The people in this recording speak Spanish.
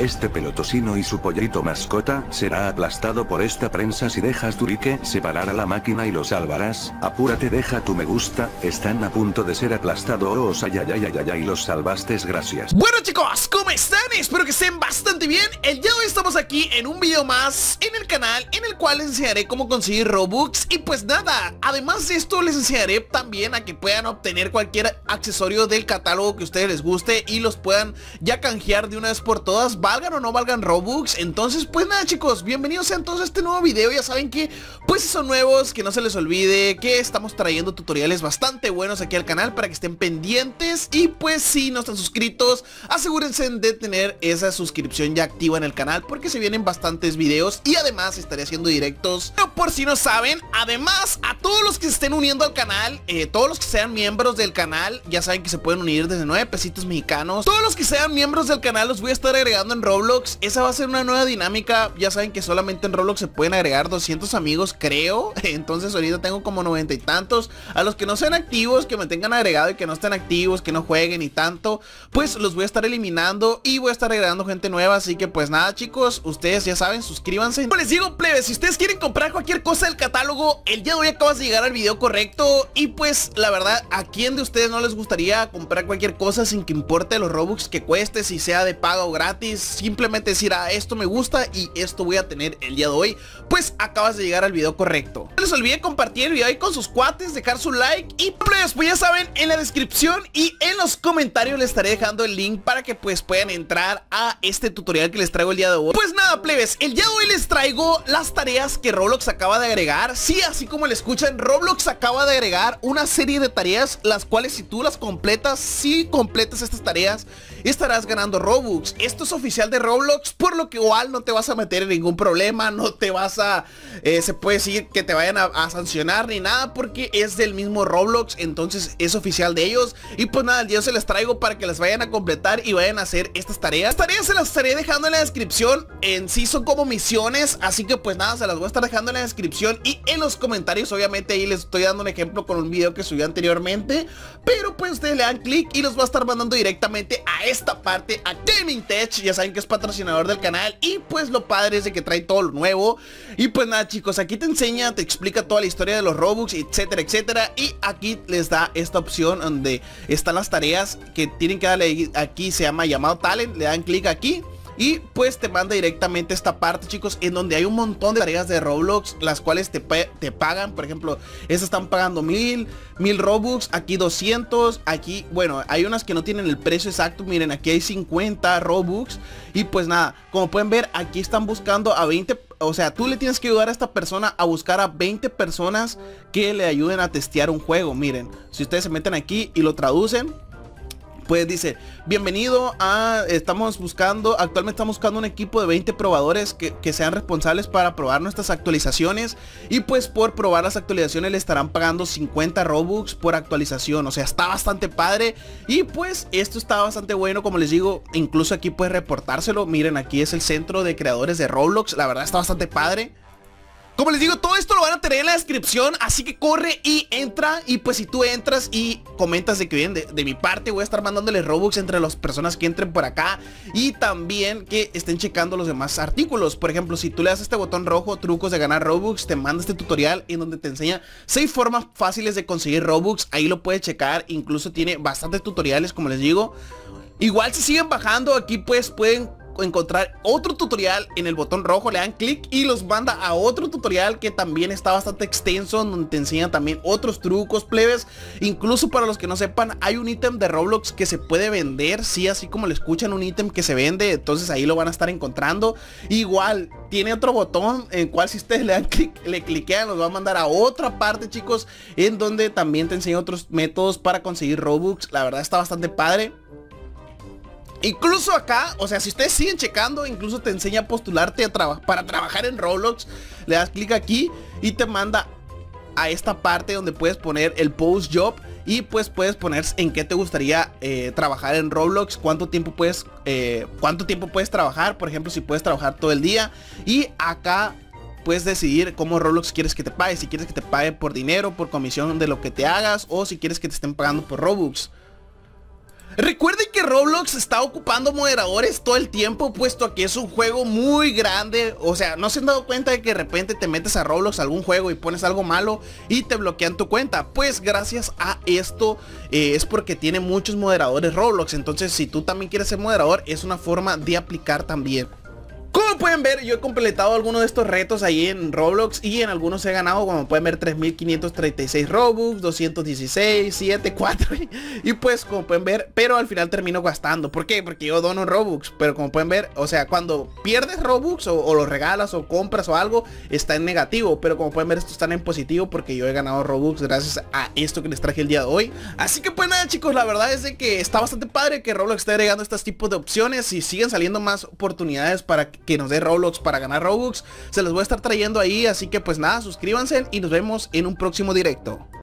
Este pelotosino y su pollito mascota será aplastado por esta prensa. Si dejas tu like, se parará la máquina y lo salvarás. Apúrate, deja tu me gusta, están a punto de ser aplastados. Ay, los salvaste, gracias. Bueno chicos, ¿cómo están? Espero que estén bastante bien. El día de hoy estamos aquí en un video más en el canal, en el cual les enseñaré cómo conseguir Robux. Y pues nada, además de esto les enseñaré también a que puedan obtener cualquier accesorio del catálogo que a ustedes les guste y los puedan ya canjear de una vez por todas, valgan o no valgan Robux. Entonces pues nada chicos, bienvenidos sean todos a este nuevo video. Ya saben que pues si son nuevos, que no se les olvide que estamos trayendo tutoriales bastante buenos aquí al canal para que estén pendientes. Y pues si no están suscritos, asegúrense de tener esa suscripción ya activa en el canal, porque se vienen bastantes videos y además estaré haciendo directos. Pero por si no saben, además a todos los que se estén uniendo al canal, todos los que sean miembros del canal, ya saben que se pueden unir desde 9 pesitos mexicanos. Todos los que sean miembros del canal los voy a estar agregando en Roblox. Esa va a ser una nueva dinámica. Ya saben que solamente en Roblox se pueden agregar 200 amigos, creo. Entonces ahorita tengo como 90 y tantos. A los que no sean activos, que me tengan agregado y que no estén activos, que no jueguen y tanto, pues los voy a estar eliminando y voy a estar agregando gente nueva. Así que pues nada chicos, ustedes ya saben, suscríbanse. Como les digo plebes, si ustedes quieren comprar cualquier cosa del catálogo, el día de hoy acabas de llegar al video correcto. Y pues la verdad, ¿a quién de ustedes no les gustaría comprar cualquier cosa sin que importe los Robux que cueste, si sea de paga o gratis? Simplemente decir, esto me gusta y esto voy a tener el día de hoy. Pues acabas de llegar al video correcto. No les olvide compartir el video ahí con sus cuates, dejar su like. Y pues ya saben, en la descripción y en los comentarios les estaré dejando el link para que pues puedan entrar a este tutorial que les traigo el día de hoy. Pues nada plebes, el día de hoy les traigo las tareas que Roblox acaba de agregar. Sí, así como le escuchan, Roblox acaba de agregar una serie de tareas, las cuales si tú las completas, si completas estas tareas, estarás ganando Robux. Esto es oficial de Roblox, por lo que igual no te vas a meter en ningún problema, no te vas a, se puede decir que te vayan a sancionar ni nada, porque es del mismo Roblox, entonces es oficial de ellos. Y pues nada, el día se les traigo para que las vayan a completar y vayan a hacer estas tareas. Las tareas se las estaré dejando en la descripción, en sí son como misiones, así que pues nada, se las voy a estar dejando en la descripción y en los comentarios. Obviamente ahí les estoy dando un ejemplo con un video que subí anteriormente, pero pues ustedes le dan clic y los va a estar mandando directamente a esta parte, a Gaming Tech. Ya saben que es patrocinador del canal y pues lo padre es de que trae todo lo nuevo. Y pues nada chicos, aquí te enseña, te explica toda la historia de los Robux, etcétera, etcétera. Y aquí les da esta opción donde están las tareas que tienen que darle. Aquí se llama llamado talent, le dan clic aquí y pues te manda directamente a esta parte chicos, en donde hay un montón de tareas de Roblox, las cuales te pagan. Por ejemplo, estas están pagando 1000 Robux, aquí 200, aquí, bueno, hay unas que no tienen el precio exacto. Miren, aquí hay 50 Robux. Y pues nada, como pueden ver, aquí están buscando a 20, o sea, tú le tienes que ayudar a esta persona a buscar a 20 personas que le ayuden a testear un juego. Miren, si ustedes se meten aquí y lo traducen, pues dice, bienvenido a, actualmente estamos buscando un equipo de 20 probadores que sean responsables para probar nuestras actualizaciones. Y pues por probar las actualizaciones le estarán pagando 50 Robux por actualización. O sea, está bastante padre. Y pues esto está bastante bueno, como les digo. Incluso aquí puedes reportárselo. Miren, aquí es el centro de creadores de Roblox. La verdad está bastante padre. Como les digo, todo esto lo van a tener en la descripción, así que corre y entra. Y pues si tú entras y comentas de que vienen de mi parte, voy a estar mandándoles Robux entre las personas que entren por acá. Y también que estén checando los demás artículos. Por ejemplo, si tú le das este botón rojo, trucos de ganar Robux, te manda este tutorial en donde te enseña 6 formas fáciles de conseguir Robux. Ahí lo puedes checar, incluso tiene bastantes tutoriales, como les digo. Igual si siguen bajando, aquí pues pueden encontrar otro tutorial en el botón rojo, le dan clic y los manda a otro tutorial que también está bastante extenso, donde te enseñan también otros trucos plebes. Incluso para los que no sepan, hay un ítem de Roblox que se puede vender, sí, así como le escuchan, un ítem que se vende. Entonces ahí lo van a estar encontrando. Igual tiene otro botón en cual si ustedes le dan clic, le cliquean, los va a mandar a otra parte chicos, en donde también te enseña otros métodos para conseguir Robux. La verdad está bastante padre. Incluso acá, o sea, si ustedes siguen checando, incluso te enseña a postularte para trabajar en Roblox. Le das clic aquí y te manda a esta parte donde puedes poner el post job. Y pues puedes poner en qué te gustaría trabajar en Roblox, cuánto tiempo puedes trabajar. Por ejemplo, si puedes trabajar todo el día. Y acá puedes decidir cómo Roblox quieres que te pague. Si quieres que te pague por dinero, por comisión de lo que te hagas, o si quieres que te estén pagando por Robux. Recuerden que Roblox está ocupando moderadores todo el tiempo, puesto a que es un juego muy grande. O sea, ¿no se han dado cuenta de que de repente te metes a Roblox, a algún juego, y pones algo malo y te bloquean tu cuenta? Pues gracias a esto es porque tiene muchos moderadores Roblox. Entonces si tú también quieres ser moderador, es una forma de aplicar también. Como pueden ver, yo he completado algunos de estos retos ahí en Roblox y en algunos he ganado, como pueden ver, 3536 Robux, 216, 7, 4 y pues como pueden ver, pero al final termino gastando. ¿Por qué? Porque yo dono Robux, pero como pueden ver, o sea, cuando pierdes Robux o los regalas o compras o algo, está en negativo, pero como pueden ver, estos están en positivo porque yo he ganado Robux gracias a esto que les traje el día de hoy. Así que pues nada, chicos, la verdad es de que está bastante padre que Roblox esté agregando estos tipos de opciones y siguen saliendo más oportunidades para que nos dé Roblox para ganar Robux. Se los voy a estar trayendo ahí, así que pues nada, suscríbanse y nos vemos en un próximo directo.